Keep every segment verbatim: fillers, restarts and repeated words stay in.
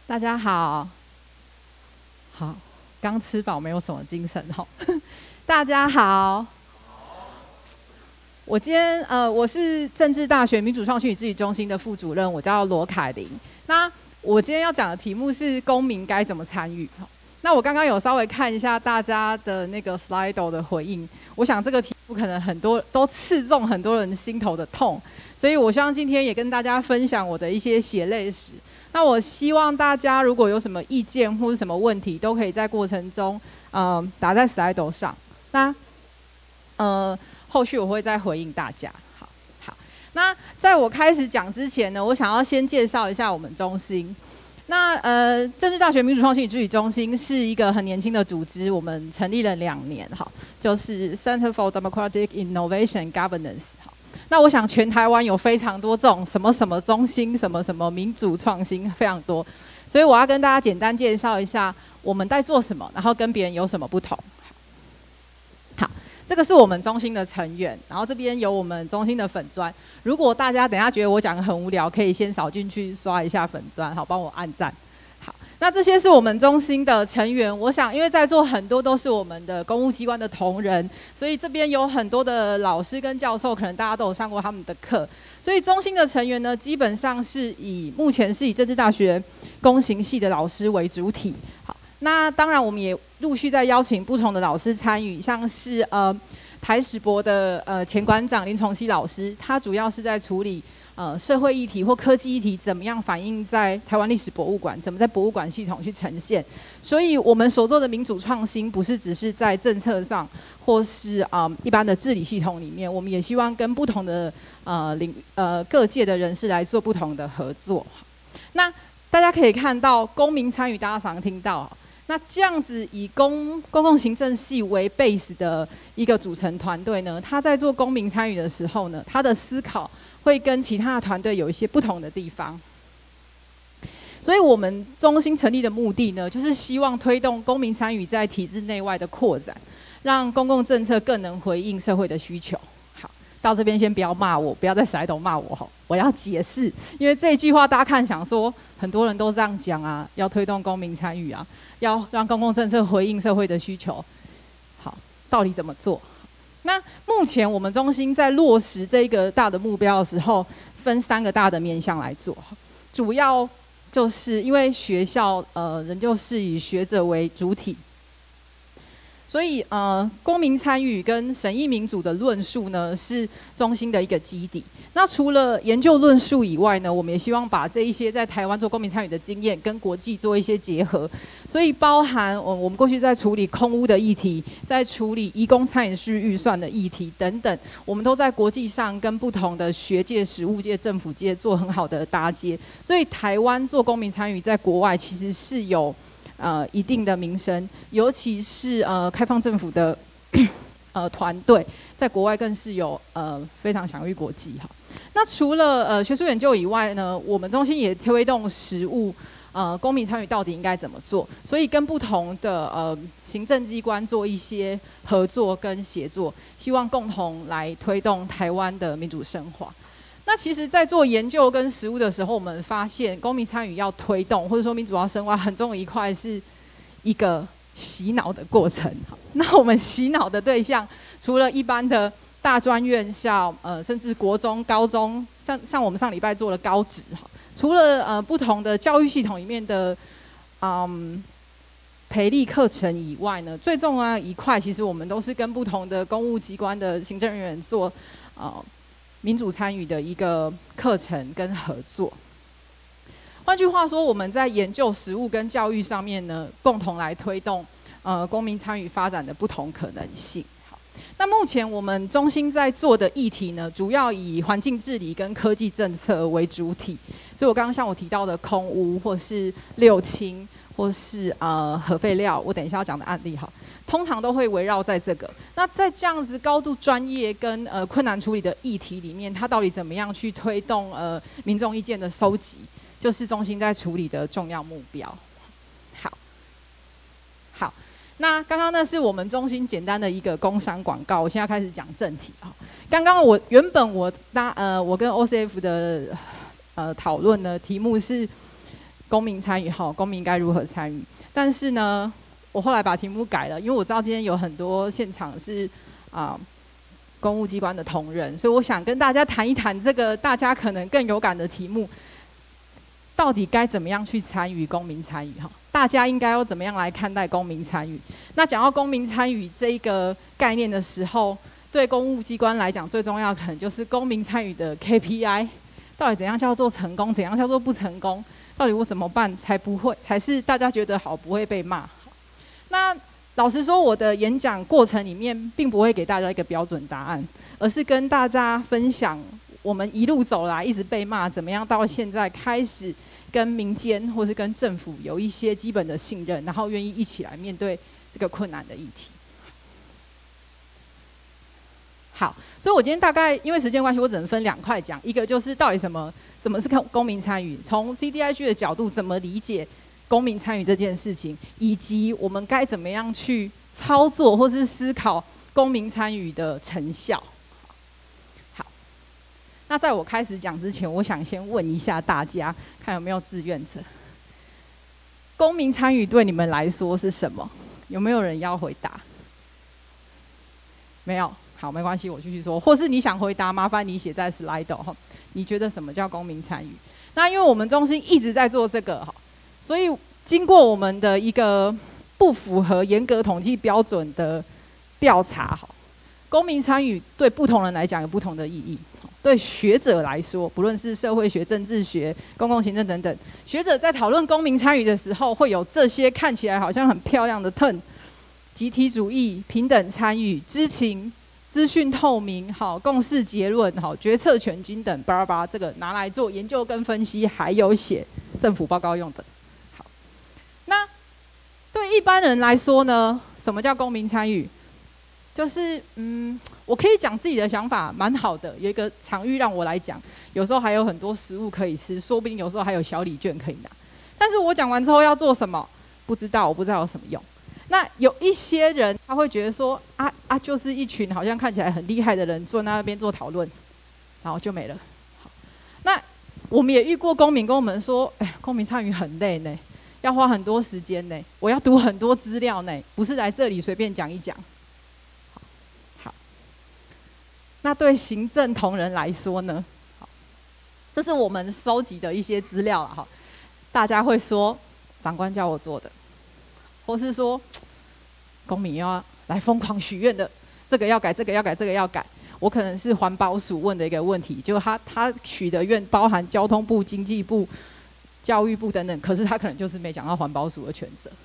大家好，好，刚吃饱，没有什么精神哈。大家好，我今天呃，我是政治大学民主创新与治理中心的副主任，我叫罗凯琳。那我今天要讲的题目是公民该怎么参与。那我刚刚有稍微看一下大家的那个 Slido 的回应，我想这个题目可能很多都刺中很多人心头的痛，所以我希望今天也跟大家分享我的一些血泪史。那我希望大家如果有什么意见或是什么问题，都可以在过程中呃打在 Slido 上。那呃后续我会再回应大家。好，好。那在我开始讲之前呢，我想要先介绍一下我们中心。那呃，政治大学民主创新与治理中心是一个很年轻的组织，我们成立了两年，好，就是 Center for Democratic Innovation and Governance。好，那我想全台湾有非常多这种什么什么中心、什么什么民主创新非常多，所以我要跟大家简单介绍一下我们在做什么，然后跟别人有什么不同。好，这个是我们中心的成员，然后这边有我们中心的粉专。如果大家等一下觉得我讲得很无聊，可以先扫进去刷一下粉专，好，帮我按赞。好，那这些是我们中心的成员。我想，因为在座很多都是我们的公务机关的同仁，所以这边有很多的老师跟教授，可能大家都有上过他们的课。所以中心的成员呢，基本上是以目前是以政治大学公行系的老师为主体。好，那当然我们也陆续在邀请不同的老师参与，像是呃。台史博的呃前馆长林崇熙老师，他主要是在处理呃社会议题或科技议题怎么样反映在台湾历史博物馆，怎么在博物馆系统去呈现。所以我们所做的民主创新，不是只是在政策上，或是啊、呃、一般的治理系统里面，我们也希望跟不同的呃领呃各界的人士来做不同的合作。那大家可以看到，公民参与，大家常听到。那这样子以公公共行政系为 base 的一个组成团队呢，他在做公民参与的时候呢，他的思考会跟其他的团队有一些不同的地方。所以我们中心成立的目的呢，就是希望推动公民参与在体制内外的扩展，让公共政策更能回应社会的需求。好，到这边先不要骂我，不要在Slido骂我哈，我要解释，因为这一句话大家看想说，很多人都这样讲啊，要推动公民参与啊。要让公共政策回应社会的需求，好，到底怎么做？那目前我们中心在落实这个大的目标的时候，分三个大的面向来做，主要就是因为学校呃仍旧是以学者为主体，所以呃公民参与跟审议民主的论述呢是中心的一个基底。那除了研究论述以外呢，我们也希望把这一些在台湾做公民参与的经验跟国际做一些结合，所以包含我我们过去在处理空污的议题，在处理移工参与式预算的议题等等，我们都在国际上跟不同的学界、实务界、政府界做很好的搭接，所以台湾做公民参与在国外其实是有呃一定的名声，尤其是呃开放政府的呃团队，在国外更是有呃非常享誉国际哈。那除了呃学术研究以外呢，我们中心也推动实务，呃公民参与到底应该怎么做？所以跟不同的呃行政机关做一些合作跟协作，希望共同来推动台湾的民主深化。那其实，在做研究跟实务的时候，我们发现公民参与要推动，或者说民主要深化，很重要一块是一个洗脑的过程。那我们洗脑的对象，除了一般的大专院校，呃，甚至国中、高中，像像我们上礼拜做了高职哈，除了呃不同的教育系统里面的嗯培力课程以外呢，最重要的一块，其实我们都是跟不同的公务机关的行政人员做呃民主参与的一个课程跟合作。换句话说，我们在研究实务跟教育上面呢，共同来推动呃公民参与发展的不同可能性。好，那目前我们中心在做的议题呢，主要以环境治理跟科技政策为主体。所以我刚刚像我提到的空污，或是六轻，或是呃核废料，我等一下要讲的案例哈，通常都会围绕在这个。那在这样子高度专业跟呃困难处理的议题里面，它到底怎么样去推动呃民众意见的收集？就是中心在处理的重要目标。好，好，那刚刚那是我们中心简单的一个工商广告，我现在开始讲正题啊。刚刚我原本我搭呃我跟 O C F 的呃讨论呢，题目是公民参与好，公民该如何参与？但是呢，我后来把题目改了，因为我知道今天有很多现场是啊、呃、公务机关的同仁，所以我想跟大家谈一谈这个大家可能更有感的题目，到底该怎么样去参与公民参与？哈，大家应该要怎么样来看待公民参与？那讲到公民参与这一个概念的时候，对公务机关来讲，最重要的可能就是公民参与的 K P I， 到底怎样叫做成功，怎样叫做不成功？到底我怎么办才不会，才是大家觉得好，不会被骂？那老实说，我的演讲过程里面，并不会给大家一个标准答案，而是跟大家分享我们一路走来一直被骂，怎么样到现在开始跟民间或是跟政府有一些基本的信任，然后愿意一起来面对这个困难的议题。好，所以我今天大概因为时间关系，我只能分两块讲，一个就是到底什么什么是公民参与，从 C D I G 的角度怎么理解公民参与这件事情，以及我们该怎么样去操作或是思考公民参与的成效。好，那在我开始讲之前，我想先问一下大家，看有没有志愿者。公民参与对你们来说是什么？有没有人要回答？没有。好，没关系，我继续说。或是你想回答，麻烦你写在 slide 哈。你觉得什么叫公民参与？那因为我们中心一直在做这个哈，所以经过我们的一个不符合严格统计标准的调查哈，公民参与对不同人来讲有不同的意义。对学者来说，不论是社会学、政治学、公共行政等等，学者在讨论公民参与的时候，会有这些看起来好像很漂亮的 term： 集体主义、平等参与、知情。资讯透明，好，共识结论，好，决策权均等，巴拉巴拉，这个拿来做研究跟分析，还有写政府报告用的。好，那对一般人来说呢，什么叫公民参与？就是嗯，我可以讲自己的想法，蛮好的，有一个场域让我来讲，有时候还有很多食物可以吃，说不定有时候还有小礼券可以拿。但是我讲完之后要做什么？不知道，我不知道有什么用。那有一些人他会觉得说啊啊，就是一群好像看起来很厉害的人坐在那边做讨论，然后就没了。好，那我们也遇过公民跟我们说，哎，公民参与很累呢，要花很多时间呢，我要读很多资料呢，不是来这里随便讲一讲。好，好，那对行政同仁来说呢？好，这是我们收集的一些资料了哈。大家会说，长官叫我做的。或是说，公民要来疯狂许愿的，这个要改，这个要改，这个要改。我可能是环保署问的一个问题，就他他许的愿包含交通部、经济部、教育部等等，可是他可能就是没讲到环保署的权责。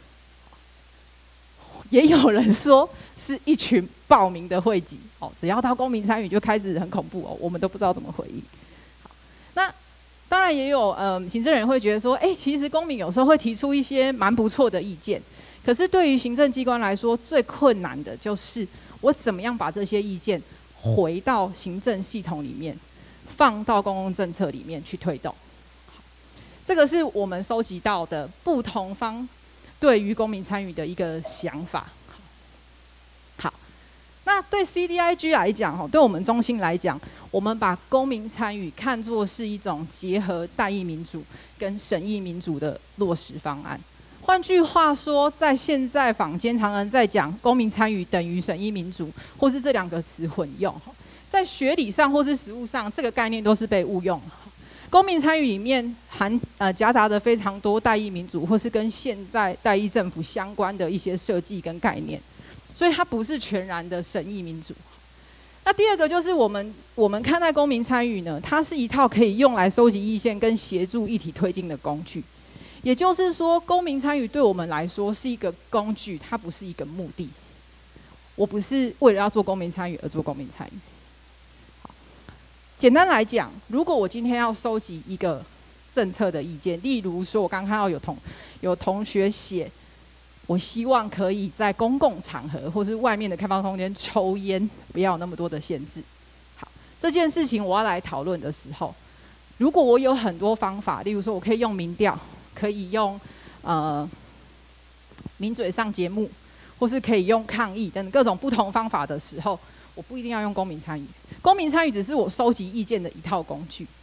也有人说是一群报名的会集，哦，只要到公民参与就开始很恐怖哦，我们都不知道怎么回应。好，那。当然也有，嗯、呃，行政人会觉得说，哎，其实公民有时候会提出一些蛮不错的意见，可是对于行政机关来说，最困难的就是我怎么样把这些意见回到行政系统里面，放到公共政策里面去推动。这个是我们收集到的不同方对于公民参与的一个想法。好。那对 C D I G 来讲，对我们中心来讲，我们把公民参与看作是一种结合代议民主跟审议民主的落实方案。换句话说，在现在坊间常常在讲公民参与等于审议民主，或是这两个词混用，在学理上或是实务上，这个概念都是被误用。公民参与里面含呃夹杂着非常多代议民主或是跟现在代议政府相关的一些设计跟概念。所以它不是全然的审议民主。那第二个就是我们我们看待公民参与呢，它是一套可以用来收集意见跟协助议题推进的工具。也就是说，公民参与对我们来说是一个工具，它不是一个目的。我不是为了要做公民参与而做公民参与。好，简单来讲，如果我今天要收集一个政策的意见，例如说我刚看到有同有同学写。我希望可以在公共场合或是外面的开放空间抽烟，不要有那么多的限制。好，这件事情我要来讨论的时候，如果我有很多方法，例如说我可以用民调，可以用呃名嘴上节目，或是可以用抗议等等各种不同方法的时候，我不一定要用公民参与。公民参与只是我收集意见的一套工具。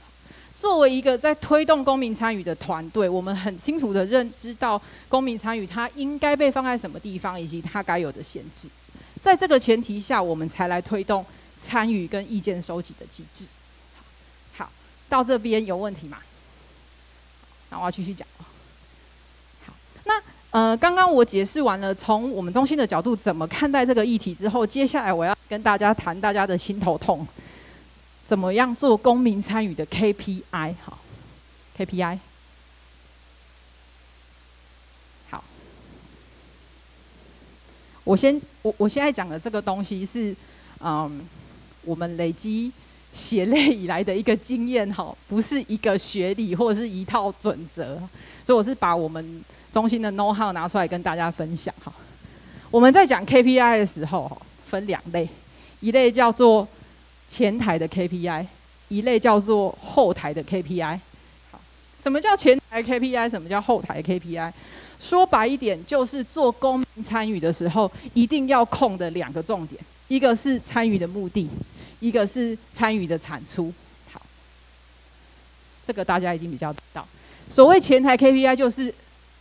作为一个在推动公民参与的团队，我们很清楚的认知到公民参与它应该被放在什么地方，以及它该有的限制。在这个前提下，我们才来推动参与跟意见收集的机制。好，到这边有问题吗？那我要继续讲。好，那呃，刚刚我解释完了从我们中心的角度怎么看待这个议题之后，接下来我要跟大家谈大家的心头痛。怎么样做公民参与的 K P I？ 好 ，K P I。好，我先我我现在讲的这个东西是，嗯，我们累积血泪以来的一个经验，哈，不是一个学理或者是一套准则，所以我是把我们中心的 know how 拿出来跟大家分享，哈。我们在讲 K P I 的时候，分两类，一类叫做前台的 K P I， 一类叫做后台的 K P I。好，什么叫前台 K P I？ 什么叫后台 K P I？ 说白一点，就是做公民参与的时候，一定要控的两个重点，一个是参与的目的，一个是参与的产出。好，这个大家一定比较知道。所谓前台 K P I， 就是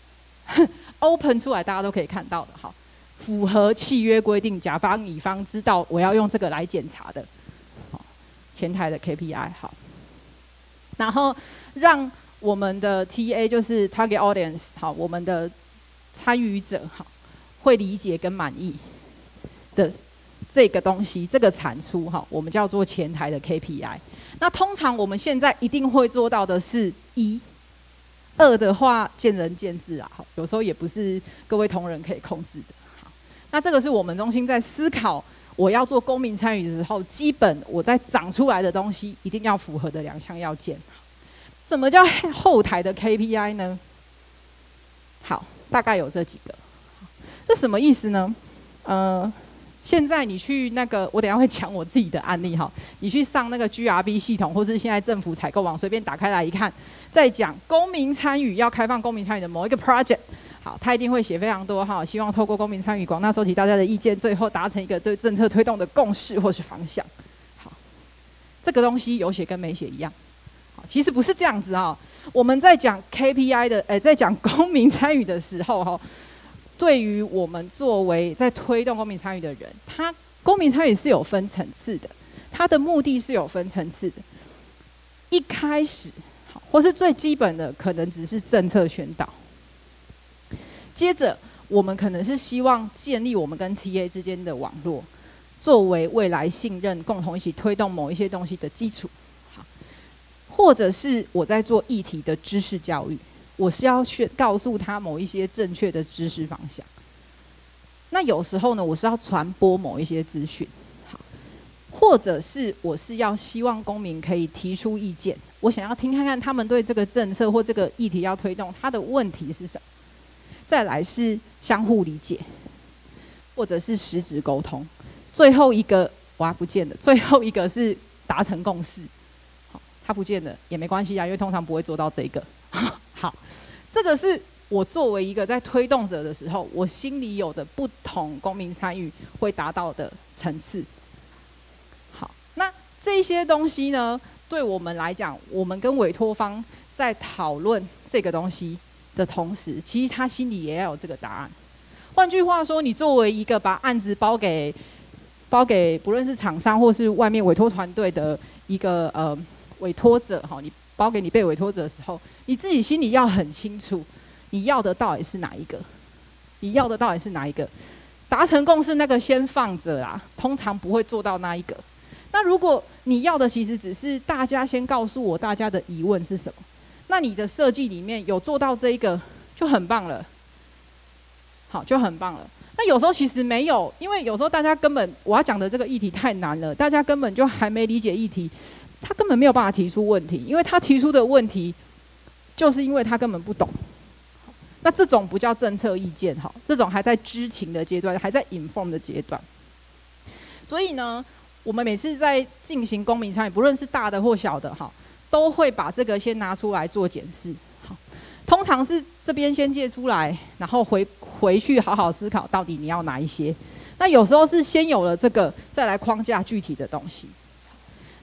open 出来，大家都可以看到的。好，符合契约规定，甲方乙方知道我要用这个来检查的。前台的 K P I 好，然后让我们的 T A 就是 Target Audience 好，我们的参与者好会理解跟满意的这个东西，这个产出哈，我们叫做前台的 K P I。那通常我们现在一定会做到的是一，二的话见仁见智啊，有时候也不是各位同仁可以控制的。好，那这个是我们中心在思考。我要做公民参与的时候，基本我在长出来的东西一定要符合的两项要件。什么叫后台的 K P I 呢？好，大概有这几个。这什么意思呢？呃，现在你去那个，我等一下会讲我自己的案例哈。你去上那个 G R B 系统，或是现在政府采购网，随便打开来一看，在讲公民参与要开放公民参与的某一个 project。好，他一定会写非常多哈，希望透过公民参与，广大收集大家的意见，最后达成一个对政策推动的共识或是方向。好，这个东西有写跟没写一样。好，其实不是这样子哈。我们在讲 K P I 的，诶，在讲公民参与的时候哈，对于我们作为在推动公民参与的人，他公民参与是有分层次的，他的目的是有分层次的。一开始，好，或是最基本的，可能只是政策宣导。接着，我们可能是希望建立我们跟 T A 之间的网络，作为未来信任、共同一起推动某一些东西的基础。好，或者是我在做议题的知识教育，我是要去告诉他某一些正确的知识方向。那有时候呢，我是要传播某一些资讯。好，或者是我是要希望公民可以提出意见，我想要听看看他们对这个政策或这个议题要推动，他的问题是什么。再来是相互理解，或者是实质沟通。最后一个哇不见了，最后一个是达成共识。好，它不见了也没关系啊，因为通常不会做到这个。好，这个是我作为一个在推动者的时候，我心里有的不同公民参与会达到的层次。好，那这些东西呢，对我们来讲，我们跟委托方在讨论这个东西的同时，其实他心里也要有这个答案。换句话说，你作为一个把案子包给包给不论是厂商或是外面委托团队的一个呃委托者哈，你包给你被委托者的时候，你自己心里要很清楚，你要的到底是哪一个？你要的到底是哪一个？达成共识那个先放着啦，通常不会做到那一个。那如果你要的其实只是大家先告诉我大家的疑问是什么？那你的设计里面有做到这一个就很棒了，好，就很棒了。那有时候其实没有，因为有时候大家根本我要讲的这个议题太难了，大家根本就还没理解议题，他根本没有办法提出问题，因为他提出的问题就是因为他根本不懂。那这种不叫政策意见，哈，这种还在知情的阶段，还在 inform 的阶段。所以呢，我们每次在进行公民参与，不论是大的或小的，哈。都会把这个先拿出来做检视，好，通常是这边先借出来，然后回回去好好思考到底你要哪一些。那有时候是先有了这个，再来框架具体的东西。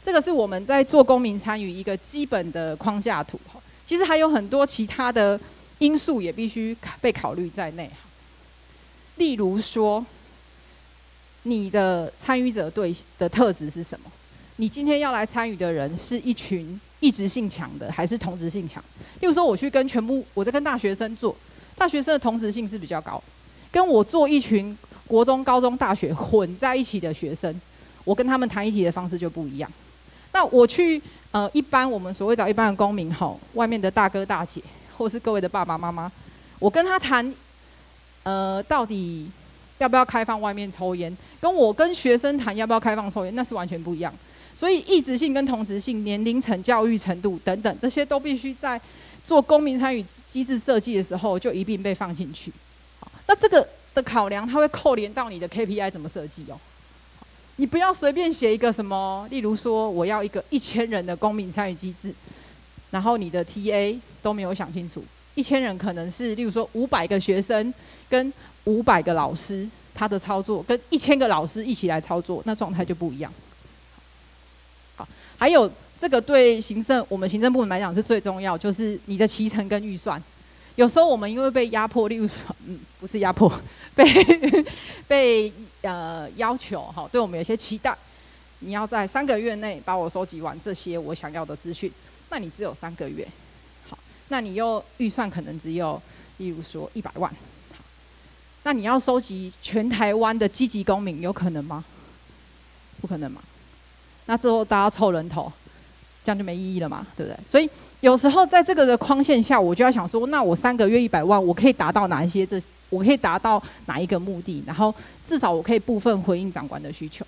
这个是我们在做公民参与一个基本的框架图。其实还有很多其他的因素也必须被考虑在内。例如说，你的参与者对的特质是什么？你今天要来参与的人是一群异质性强的，还是同质性强？例如说，我去跟全部我在跟大学生做，大学生的同质性是比较高，跟我做一群国中、高中、大学混在一起的学生，我跟他们谈议题的方式就不一样。那我去呃一般我们所谓找一般的公民吼，外面的大哥大姐，或是各位的爸爸妈妈，我跟他谈，呃到底要不要开放外面抽烟，跟我跟学生谈要不要开放抽烟，那是完全不一样。所以异质性跟同质性、年龄层、教育程度等等，这些都必须在做公民参与机制设计的时候就一并被放进去。那这个的考量，它会扣连到你的 K P I 怎么设计哦。你不要随便写一个什么，例如说我要一个一千人的公民参与机制，然后你的 T A 都没有想清楚。一千人可能是例如说五百个学生跟五百个老师，他的操作跟一千个老师一起来操作，那状态就不一样。好，还有这个对行政我们行政部门来讲是最重要，就是你的期程跟预算。有时候我们因为被压迫，例如说，嗯，不是压迫，被被呃要求哈，对我们有些期待，你要在三个月内把我收集完这些我想要的资讯，那你只有三个月，好，那你又预算可能只有，例如说一百万，好，那你要收集全台湾的积极公民，有可能吗？不可能嘛？那最后大家凑人头，这样就没意义了嘛，对不对？所以有时候在这个的框线下，我就要想说，那我三个月一百万，我可以达到哪一些？这我可以达到哪一个目的？然后至少我可以部分回应长官的需求。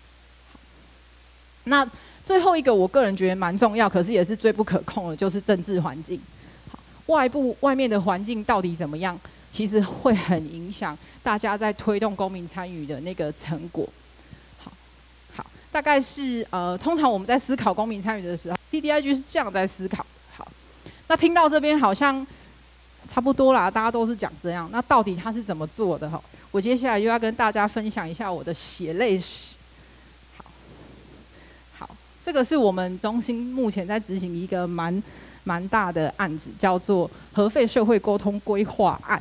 那最后一个，我个人觉得蛮重要，可是也是最不可控的，就是政治环境。好，外部外面的环境到底怎么样，其实会很影响大家在推动公民参与的那个成果。好，好，大概是呃，通常我们在思考公民参与的时候 ，C D I G 是这样在思考。好，那听到这边好像差不多啦，大家都是讲这样。那到底他是怎么做的？哈，我接下来就要跟大家分享一下我的血泪史。好，好，这个是我们中心目前在执行一个蛮蛮大的案子，叫做核废社会沟通规划案。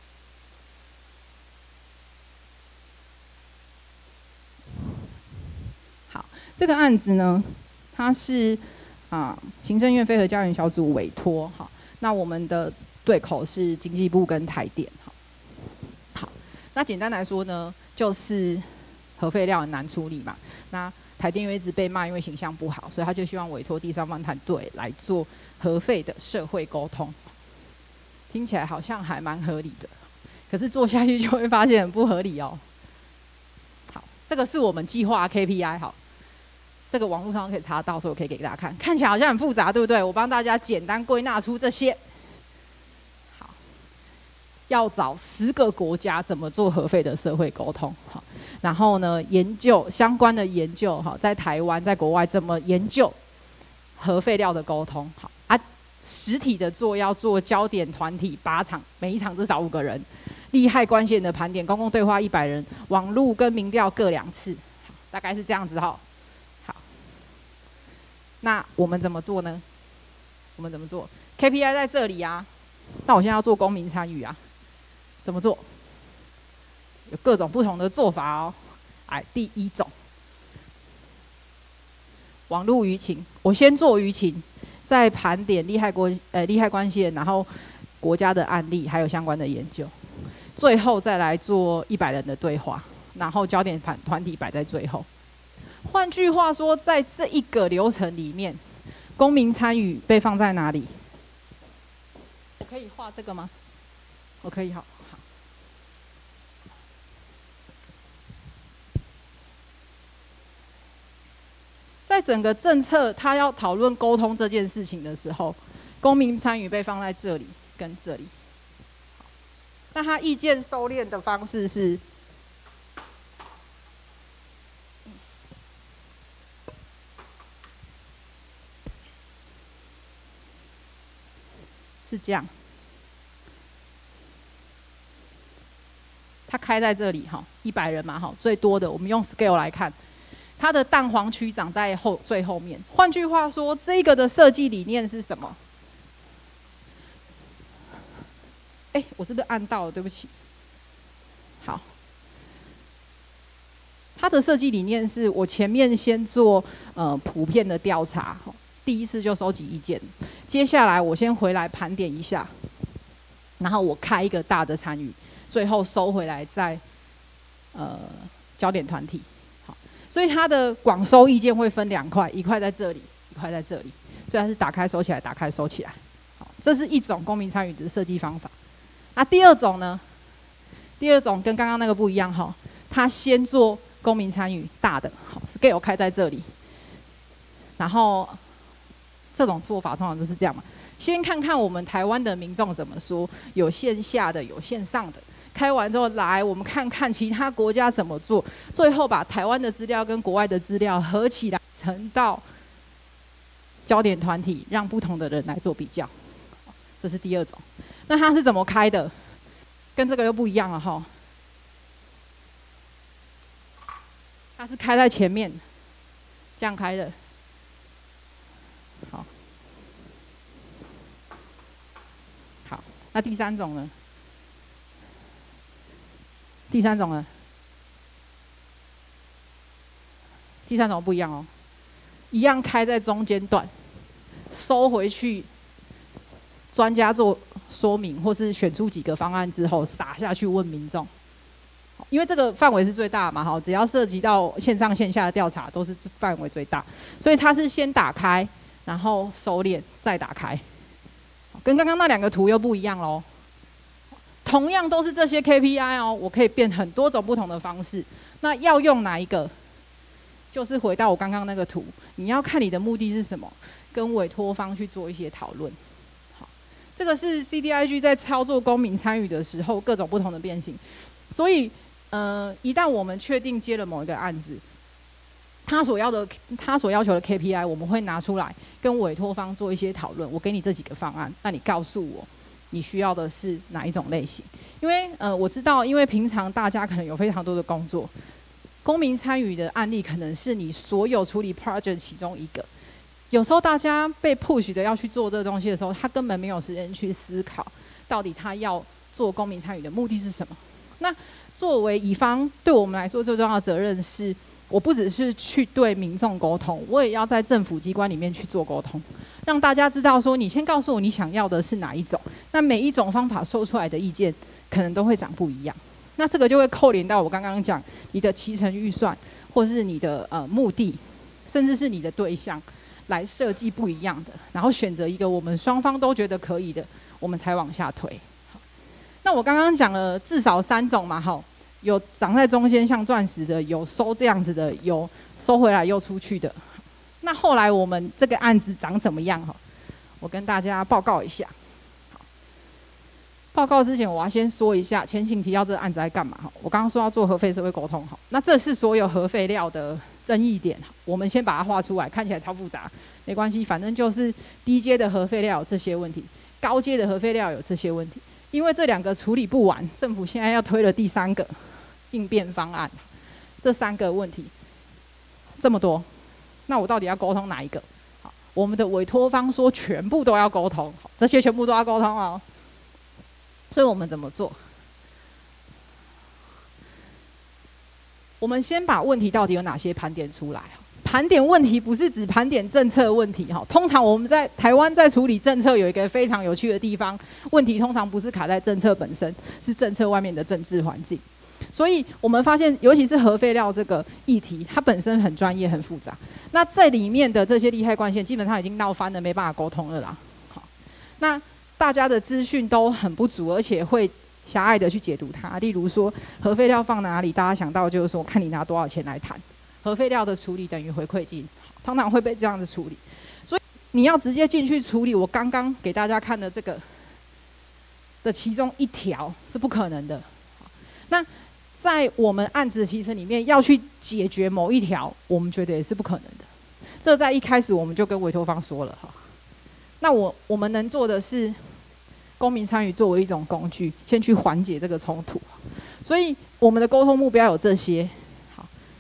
好，这个案子呢，它是啊，行政院非核家园小组委托，好，那我们的对口是经济部跟台电，好，好，那简单来说呢，就是核废料很难处理嘛，那台电因为一直被骂，因为形象不好，所以他就希望委托第三方团队来做核废的社会沟通，听起来好像还蛮合理的，可是做下去就会发现很不合理哦。好，这个是我们计划 K P I， 好。这个网络上可以查到，所以我可以给大家看。看起来好像很复杂，对不对？我帮大家简单归纳出这些。好，要找十个国家怎么做核废的社会沟通，好，然后呢，研究相关的研究，好，在台湾、在国外怎么研究核废料的沟通，好啊，实体的做要做焦点团体八场，每一场至少五个人，利害关系的盘点，公共对话一百人，网路跟民调各两次，好，大概是这样子哈。那我们怎么做呢？我们怎么做 ？K P I 在这里啊。那我现在要做公民参与啊，怎么做？有各种不同的做法哦。哎，第一种，网络舆情，我先做舆情，再盘点利害国呃利害关系人，然后国家的案例，还有相关的研究，最后再来做一百人的对话，然后焦点团团体摆在最后。换句话说，在这一个流程里面，公民参与被放在哪里？我可以画这个吗？我可以，好，好。在整个政策，他要讨论沟通这件事情的时候，公民参与被放在这里跟这里。那他意见收敛的方式是？是这样，他开在这里哈，一百人嘛哈，最多的我们用 scale 来看，他它的蛋黄区长在后最后面。换句话说，这个的设计理念是什么？哎，我是不是按到了？对不起。好，它的设计理念是我前面先做呃普遍的调查，第一次就收集意见，接下来我先回来盘点一下，然后我开一个大的参与，最后收回来再呃焦点团体。好，所以它的广收意见会分两块，一块在这里，一块在这里，所以它是打开收起来，打开收起来。好，这是一种公民参与的设计方法。那第二种呢？第二种跟刚刚那个不一样哈，它先做公民参与大的，好 ，scale 开在这里，然后这种做法通常就是这样嘛，先看看我们台湾的民众怎么说，有线下的，有线上的，开完之后来，我们看看其他国家怎么做，最后把台湾的资料跟国外的资料合起来，成到焦点团体，让不同的人来做比较，这是第二种。那它是怎么开的？跟这个又不一样了哈。它是开在前面，这样开的。好，好，那第三种呢？第三种呢？第三种不一样哦，一样开在中间段，收回去。专家做说明，或是选出几个方案之后，撒下去问民众。因为这个范围是最大嘛，哈，只要涉及到线上线下的调查，都是范围最大，所以它是先打开，然后收敛，再打开，跟刚刚那两个图又不一样喽。同样都是这些 K P I 哦，我可以变很多种不同的方式。那要用哪一个？就是回到我刚刚那个图，你要看你的目的是什么，跟委托方去做一些讨论。这个是 C D I G 在操作公民参与的时候各种不同的变形，所以呃，一旦我们确定接了某一个案子，他所要的他所要求的 K P I， 我们会拿出来跟委托方做一些讨论。我给你这几个方案，那你告诉我你需要的是哪一种类型？因为呃，我知道，因为平常大家可能有非常多的工作，公民参与的案例可能是你所有处理 project 其中一个。有时候大家被 push 的要去做这个东西的时候，他根本没有时间去思考，到底他要做公民参与的目的是什么。那作为乙方，对我们来说最重要的责任是，我不只是去对民众沟通，我也要在政府机关里面去做沟通，让大家知道说，你先告诉我你想要的是哪一种。那每一种方法收出来的意见，可能都会长不一样。那这个就会扣连到我刚刚讲你的期程预算，或是你的呃目的，甚至是你的对象。来设计不一样的，然后选择一个我们双方都觉得可以的，我们才往下推。那我刚刚讲了至少三种嘛，哈，有长在中间像钻石的，有收这样子的，有收回来又出去的。那后来我们这个案子长怎么样？哈，我跟大家报告一下。报告之前，我要先说一下，前情提要这个案子在干嘛？哈，我刚刚说要做核废社会沟通，哈，那这是所有核废料的争议点，我们先把它画出来，看起来超复杂，没关系，反正就是低阶的核废料有这些问题，高阶的核废料有这些问题。因为这两个处理不完，政府现在要推了第三个应变方案，这三个问题这么多，那我到底要沟通哪一个？好，我们的委托方说全部都要沟通，这些全部都要沟通哦。所以我们怎么做？我们先把问题到底有哪些盘点出来。盘点问题不是指盘点政策问题哈，通常我们在台湾在处理政策有一个非常有趣的地方，问题通常不是卡在政策本身，是政策外面的政治环境。所以我们发现，尤其是核废料这个议题，它本身很专业、很复杂。那在里面的这些利害关系，基本上已经闹翻了，没办法沟通了啦。好，那大家的资讯都很不足，而且会狭隘的去解读它。例如说，核废料放哪里，大家想到就是说，看你拿多少钱来谈。核废料的处理等于回馈金，通常会被这样子处理。所以你要直接进去处理，我刚刚给大家看的这个的其中一条是不可能的。那在我们案子的期程里面要去解决某一条，我们觉得也是不可能的。这在一开始我们就跟委托方说了哈。那我我们能做的是，公民参与作为一种工具，先去缓解这个冲突。所以我们的沟通目标有这些。好，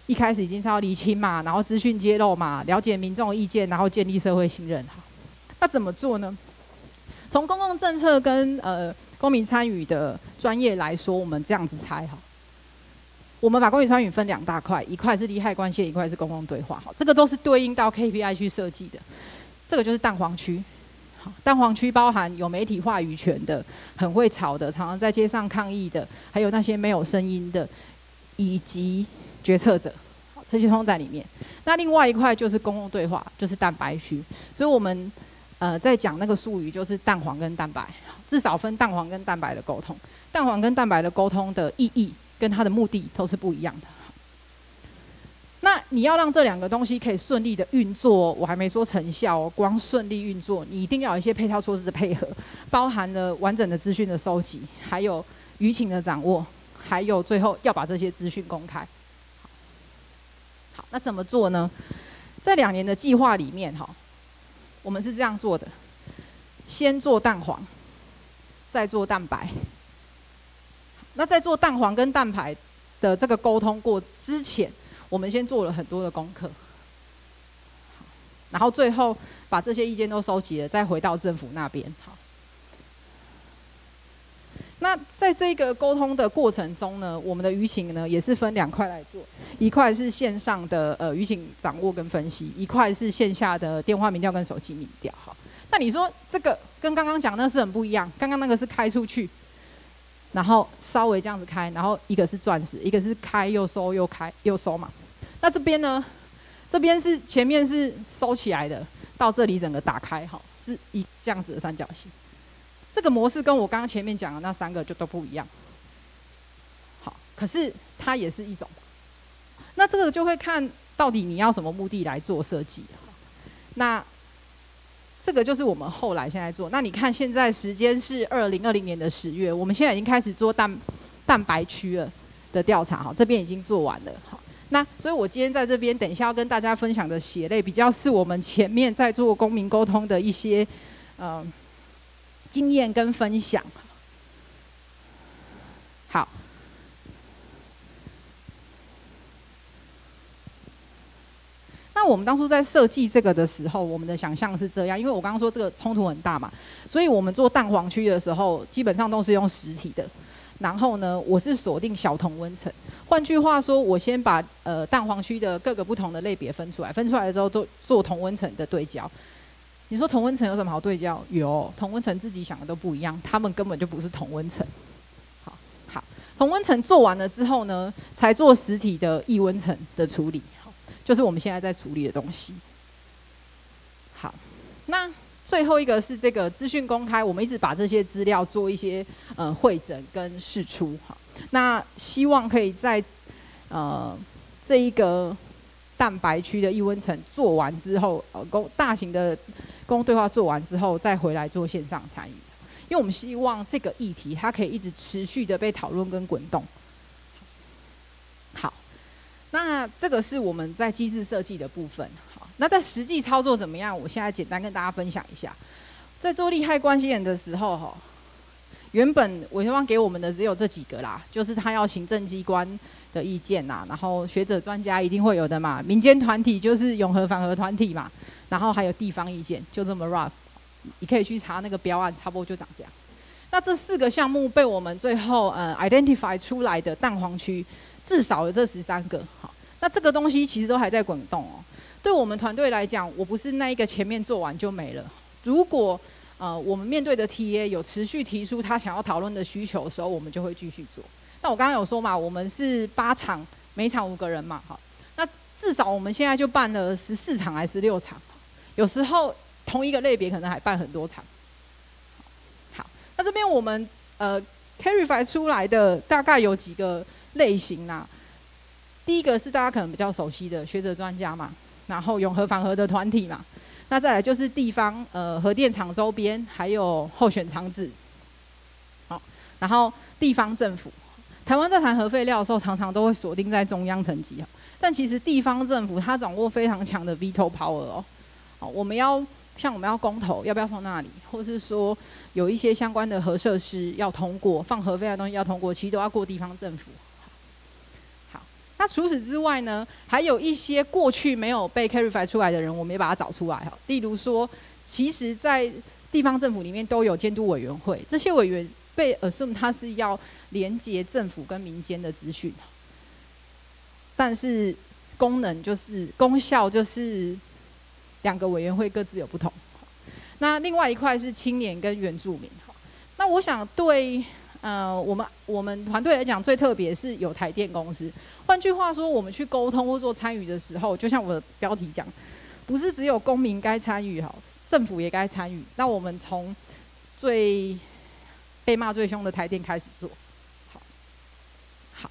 一开始已经是要厘清嘛，然后资讯揭露嘛，了解民众的意见，然后建立社会信任。好，那怎么做呢？从公共政策跟呃公民参与的专业来说，我们这样子猜哈。我们把公民参与分两大块，一块是利害关系，一块是公共对话。好，这个都是对应到 K P I 去设计的。这个就是蛋黄区。好，蛋黄区包含有媒体话语权的、很会吵的、常常在街上抗议的，还有那些没有声音的，以及决策者，这些通在里面。那另外一块就是公共对话，就是蛋白区。所以我们呃在讲那个术语，就是蛋黄跟蛋白，至少分蛋黄跟蛋白的沟通。蛋黄跟蛋白的沟通的意义跟它的目的都是不一样的。那你要让这两个东西可以顺利的运作，我还没说成效哦，光顺利运作，你一定要有一些配套措施的配合，包含了完整的资讯的收集，还有舆情的掌握，还有最后要把这些资讯公开。好，那怎么做呢？在两年的计划里面，哈，我们是这样做的：先做蛋黄，再做蛋白。那在做蛋黄跟蛋白的这个沟通过之前，我们先做了很多的功课，然后最后把这些意见都收集了，再回到政府那边。好，那在这个沟通的过程中呢，我们的舆情呢也是分两块来做，一块是线上的呃舆情掌握跟分析，一块是线下的电话民调跟手机民调。好，那你说这个跟刚刚讲那是很不一样，刚刚那个是开出去。然后稍微这样子开，然后一个是钻石，一个是开又收又开又收嘛。那这边呢？这边是前面是收起来的，到这里整个打开，哈，是一这样子的三角形。这个模式跟我刚刚前面讲的那三个就都不一样。好，可是它也是一种。那这个就会看到底你要什么目的来做设计。那这个就是我们后来现在做。那你看，现在时间是二零二零年的十月，我们现在已经开始做蛋蛋白区了的调查，哈，这边已经做完了，好。那所以，我今天在这边，等一下要跟大家分享的血泪，比较是我们前面在做公民沟通的一些呃经验跟分享。好。那我们当初在设计这个的时候，我们的想象是这样，因为我刚刚说这个冲突很大嘛，所以我们做蛋黄区的时候，基本上都是用实体的。然后呢，我是锁定小同温层。换句话说，我先把呃蛋黄区的各个不同的类别分出来，分出来的时候都做同温层的对焦。你说同温层有什么好对焦？有，同温层自己想的都不一样，他们根本就不是同温层。好，好，同温层做完了之后呢，才做实体的异温层的处理。就是我们现在在处理的东西。好，那最后一个是这个资讯公开，我们一直把这些资料做一些呃汇整跟释出。好，那希望可以在呃这一个蛋白区的异温层做完之后，呃公大型的公共对话做完之后，再回来做线上参与。因为我们希望这个议题它可以一直持续的被讨论跟滚动。好。那这个是我们在机制设计的部分。好，那在实际操作怎么样？我现在简单跟大家分享一下。在做利害关系人的时候，哈，原本委托方给我们的只有这几个啦，就是他要行政机关的意见呐，然后学者专家一定会有的嘛，民间团体就是永和反核团体嘛，然后还有地方意见，就这么 rough。你可以去查那个标案，差不多就长这样。那这四个项目被我们最后呃 identify 出来的蛋黄区。至少有这十三个，好，那这个东西其实都还在滚动哦。对我们团队来讲，我不是那一个前面做完就没了。如果呃我们面对的 T A 有持续提出他想要讨论的需求的时候，我们就会继续做。那我刚刚有说嘛，我们是八场，每场五个人嘛，好，那至少我们现在就办了十四场还是十六场，有时候同一个类别可能还办很多场。好，那这边我们呃 clarify 出来的大概有几个。类型啦、啊，第一个是大家可能比较熟悉的学者专家嘛，然后永和反核的团体嘛，那再来就是地方呃核电厂周边还有候选场址，好，然后地方政府，台湾在谈核废料的时候，常常都会锁定在中央层级，但其实地方政府它掌握非常强的 veto power 哦，好，我们要像我们要公投要不要放那里，或是说有一些相关的核设施要通过，放核废料的东西要通过，其实都要过地方政府。那除此之外呢，还有一些过去没有被 clarify 出来的人，我们也把它找出来哈。例如说，其实在地方政府里面都有监督委员会，这些委员被 assume 它是要连接政府跟民间的资讯，但是功能就是功效就是两个委员会各自有不同。那另外一块是青年跟原住民。那我想对呃我们我们团队来讲，最特别是有台电公司。换句话说，我们去沟通或做参与的时候，就像我的标题讲，不是只有公民该参与，好，政府也该参与。那我们从最被骂最凶的台电开始做。好，好，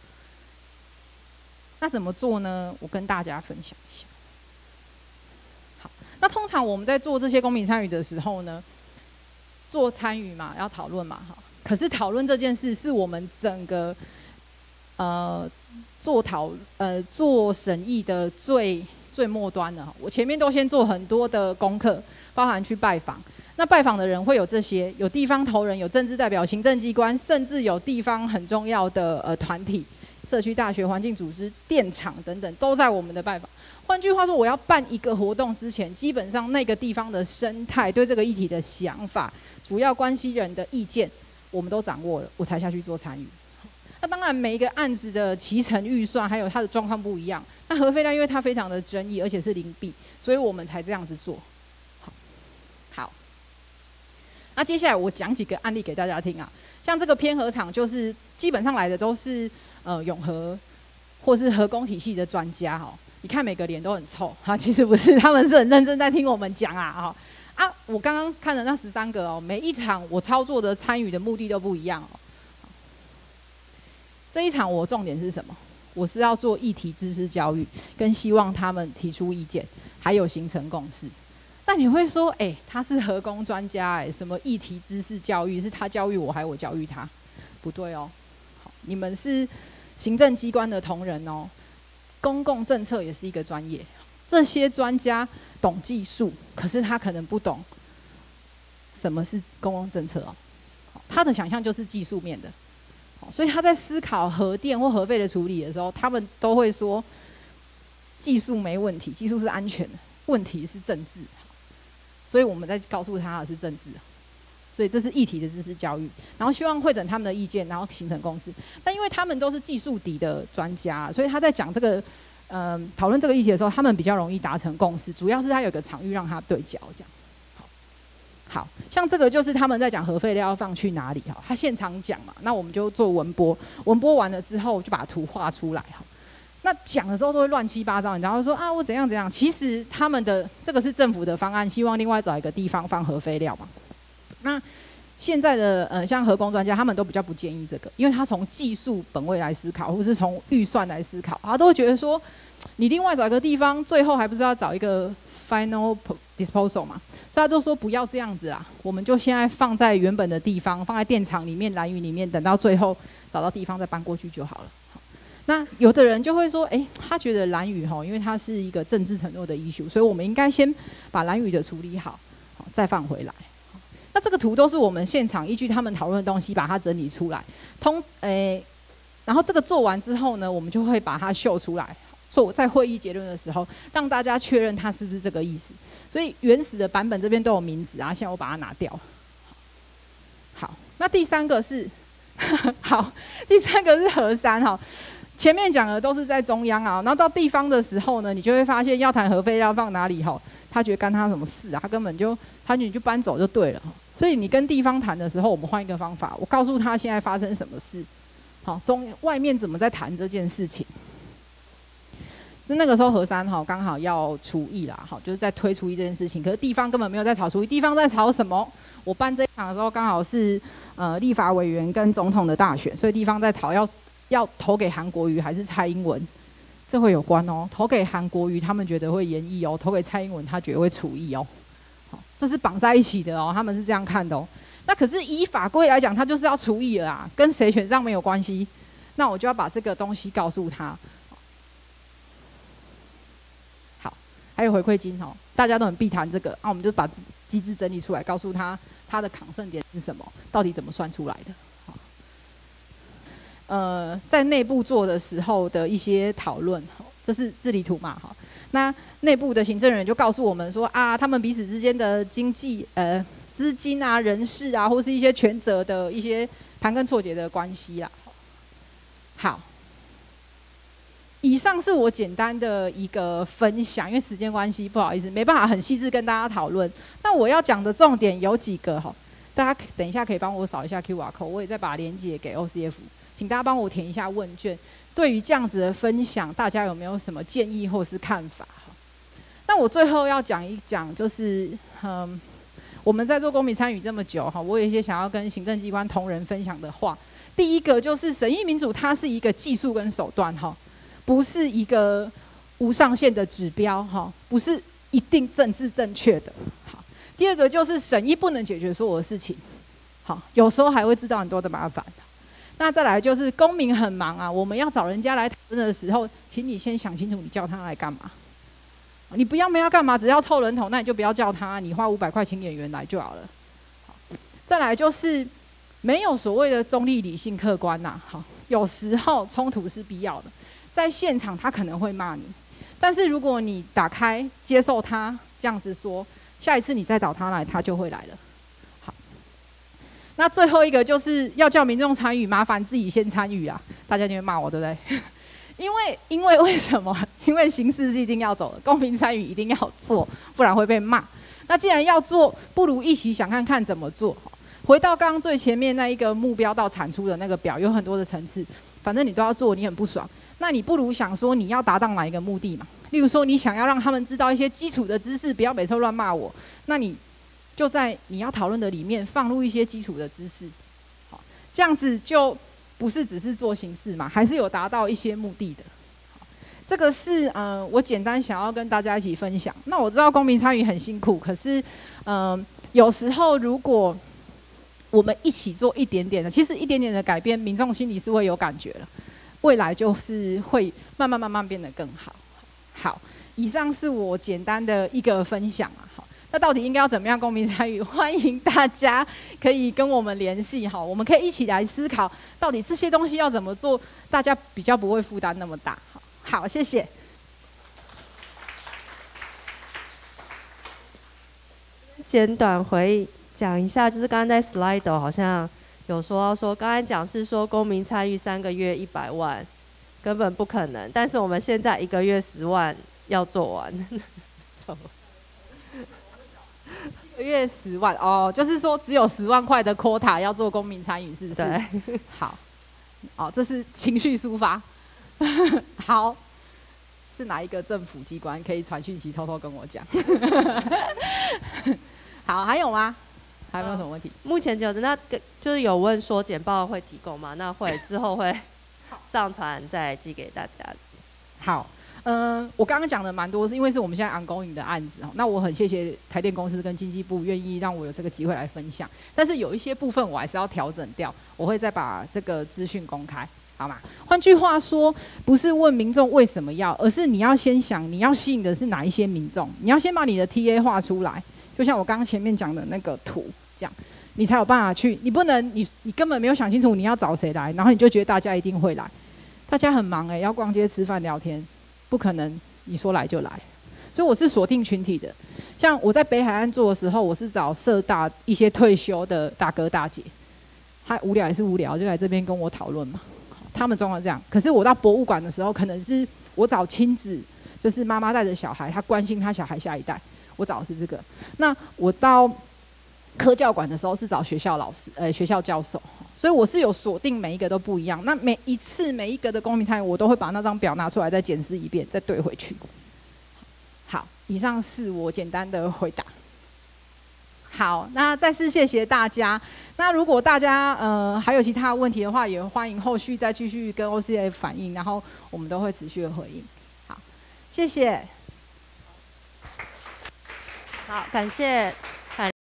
那怎么做呢？我跟大家分享一下。好，那通常我们在做这些公民参与的时候呢，做参与嘛，要讨论嘛，哈。可是讨论这件事是我们整个呃做讨呃做审议的最最末端的哈。我前面都先做很多的功课，包含去拜访。那拜访的人会有这些，有地方头人，有政治代表、行政机关，甚至有地方很重要的呃团体、社区大学、环境组织、电厂等等，都在我们的拜访。换句话说，我要办一个活动之前，基本上那个地方的生态、对这个议题的想法、主要关系人的意见，我们都掌握了，我才下去做参与。那当然，每一个案子的期程预算还有它的状况不一样。那核废料因为它非常的争议，而且是零弊，所以我们才这样子做。好，好。那接下来我讲几个案例给大家听啊。像这个偏核厂，就是基本上来的都是呃永和或是核工体系的专家哈。你看每个脸都很臭哈，其实不是，他们是很认真在听我们讲啊哈。啊，我刚刚看的那十三个哦，每一场我操作的参与的目的都不一样哦。这一场我重点是什么？我是要做议题知识教育，跟希望他们提出意见，还有形成共识。那你会说，哎、欸，他是核工专家、欸，哎，什么议题知识教育是他教育我，还是我教育他？不对哦，好，你们是行政机关的同仁哦，公共政策也是一个专业。这些专家懂技术，可是他可能不懂什么是公共政策哦。他的想象就是技术面的，所以他在思考核电或核废的处理的时候，他们都会说技术没问题，技术是安全的，问题是政治。所以我们在告诉他的是政治，所以这是议题的知识教育，然后希望会诊他们的意见，然后形成共识。但因为他们都是技术底的专家，所以他在讲这个呃讨论这个议题的时候，他们比较容易达成共识。主要是他有个场域让他对焦，这样。好，好像这个就是他们在讲核废料要放去哪里哈，他现场讲嘛，那我们就做文播，文播完了之后就把图画出来哈。那讲的时候都会乱七八糟，然后说啊我怎样怎样，其实他们的这个是政府的方案，希望另外找一个地方放核废料嘛。那现在的呃像核工专家，他们都比较不建议这个，因为他从技术本位来思考，或是从预算来思考，他都会觉得说，你另外找一个地方，最后还不是要找一个 final disposal 嘛？所以他就说不要这样子啊，我们就现在放在原本的地方，放在电厂里面、兰屿里面，等到最后找到地方再搬过去就好了。那有的人就会说，哎、欸，他觉得兰屿哈，因为它是一个政治承诺的 issue， 所以我们应该先把兰屿的处理好，好再放回来。那这个图都是我们现场依据他们讨论的东西把它整理出来，通诶、欸，然后这个做完之后呢，我们就会把它秀出来，做在会议结论的时候，让大家确认它是不是这个意思。所以原始的版本这边都有名字啊，现在我把它拿掉。好，那第三个是，好，第三个是核三哈。前面讲的都是在中央啊，然后到地方的时候呢，你就会发现要谈核废料放哪里哈，他觉得干他什么事啊？他根本就他你就搬走就对了。所以你跟地方谈的时候，我们换一个方法，我告诉他现在发生什么事，好，中外面怎么在谈这件事情。那个时候核三哈刚好要除役啦，好，就是在推除役这件事情，可是地方根本没有在吵除役，地方在吵什么？我办这一场的时候刚好是呃立法委员跟总统的大选，所以地方在讨要。要投给韩国瑜还是蔡英文，这会有关哦。投给韩国瑜，他们觉得会延役哦；投给蔡英文，他觉得会除役哦。好，这是绑在一起的哦，他们是这样看的哦。那可是以法规来讲，他就是要除役了啊，跟谁选上没有关系。那我就要把这个东西告诉他。好，还有回馈金哦，大家都很避谈这个，那、啊、我们就把机制整理出来，告诉他他的抗胜点是什么，到底怎么算出来的。 呃在内部做的时候的一些讨论，这是治理图嘛，哈。那内部的行政人员就告诉我们说啊，他们彼此之间的经济呃资金啊、人事啊，或是一些权责的一些盘根错节的关系啦。好。以上是我简单的一个分享，因为时间关系，不好意思，没办法很细致跟大家讨论。那我要讲的重点有几个哈，大家等一下可以帮我扫一下 Q R code， 我也再把链接给 O C F， 请大家帮我填一下问卷。对于这样子的分享，大家有没有什么建议或是看法？那我最后要讲一讲，就是嗯，我们在做公民参与这么久哈，我有一些想要跟行政机关同仁分享的话。第一个就是审议民主，它是一个技术跟手段哈。不是一个无上限的指标，哈，不是一定政治正确的。好，第二个就是审议不能解决所有的事情，好，有时候还会制造很多的麻烦。那再来就是公民很忙啊，我们要找人家来讨论的时候，请你先想清楚，你叫他来干嘛？你不要没要干嘛，只要凑人头，那你就不要叫他，你花五百块请演员来就好了。好，再来就是没有所谓的中立、理性、客观呐，好，有时候冲突是必要的。在现场他可能会骂你，但是如果你打开接受他这样子说，下一次你再找他来，他就会来了。好，那最后一个就是要叫民众参与，麻烦自己先参与啊！大家就会骂我，对不对？因为因为为什么？因为形式是一定要走的，公民参与一定要做，不然会被骂。那既然要做，不如一起想看看怎么做。回到刚刚最前面那一个目标到产出的那个表，有很多的层次，反正你都要做，你很不爽。那你不如想说你要达到哪一个目的嘛？例如说你想要让他们知道一些基础的知识，不要每次乱骂我，那你就在你要讨论的里面放入一些基础的知识，好，这样子就不是只是做形式嘛，还是有达到一些目的的。这个是呃我简单想要跟大家一起分享。那我知道公民参与很辛苦，可是嗯、呃、有时候如果我们一起做一点点的，其实一点点的改变，民众心里是会有感觉了。未来就是会慢慢慢慢变得更好。好，以上是我简单的一个分享啊。好，那到底应该要怎么样公民参与？欢迎大家可以跟我们联系哈，我们可以一起来思考，到底这些东西要怎么做，大家比较不会负担那么大。好，好，谢谢。 简短回讲一下，就是刚刚在 Slido 好像。有说到说，刚才讲是说公民参与三个月一百万，根本不可能。但是我们现在一个月十万要做完， 一个月十万哦，就是说只有十万块的 quota 要做公民参与，是不是？ 对。 好，哦，这是情绪抒发。好，是哪一个政府机关可以传讯息偷偷跟我讲？好，还有吗？还有没有什么问题？ 目前只有那个就是有问说简报会提供吗？那会之后会上传再寄给大家。 好，嗯、呃，我刚刚讲的蛮多，是因为是我们现在 ongoing 的案子，那我很谢谢台电公司跟经济部愿意让我有这个机会来分享，但是有一些部分我还是要调整掉，我会再把这个资讯公开，好吗？换句话说，不是问民众为什么要，而是你要先想你要吸引的是哪一些民众，你要先把你的 T A 画出来，就像我刚刚前面讲的那个图。这样，你才有办法去。你不能，你你根本没有想清楚你要找谁来，然后你就觉得大家一定会来。大家很忙哎、欸，要逛街、吃饭、聊天，不可能你说来就来。所以我是锁定群体的。像我在北海岸做的时候，我是找社大一些退休的大哥大姐，他无聊也是无聊，就来这边跟我讨论嘛。他们状况这样。可是我到博物馆的时候，可能是我找亲子，就是妈妈带着小孩，她关心她小孩下一代，我找的是这个。那我到科教馆的时候是找学校老师，呃，学校教授，所以我是有锁定每一个都不一样。那每一次每一个的公民参与，我都会把那张表拿出来再检视一遍，再对回去。好，以上是我简单的回答。好，那再次谢谢大家。那如果大家呃还有其他问题的话，也欢迎后续再继续跟 O C F 反映，然后我们都会持续的回应。好，谢谢。 好，感谢。